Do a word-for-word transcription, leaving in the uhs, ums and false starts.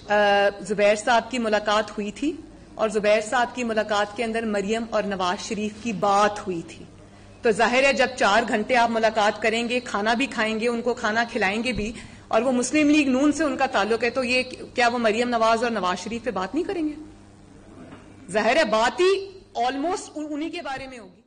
जुबैर साहब की मुलाकात हुई थी और जुबैर साहब की मुलाकात के अंदर मरियम और नवाज शरीफ की बात हुई थी। तो जाहिर है जब चार घंटे आप मुलाकात करेंगे, खाना भी खाएंगे, उनको खाना खिलाएंगे भी, और वो मुस्लिम लीग नून से उनका ताल्लुक है, तो ये क्या वो मरियम नवाज और नवाज शरीफ पे बात नहीं करेंगे? जाहिर है बात ही ऑलमोस्ट उन्हीं के बारे में होगी।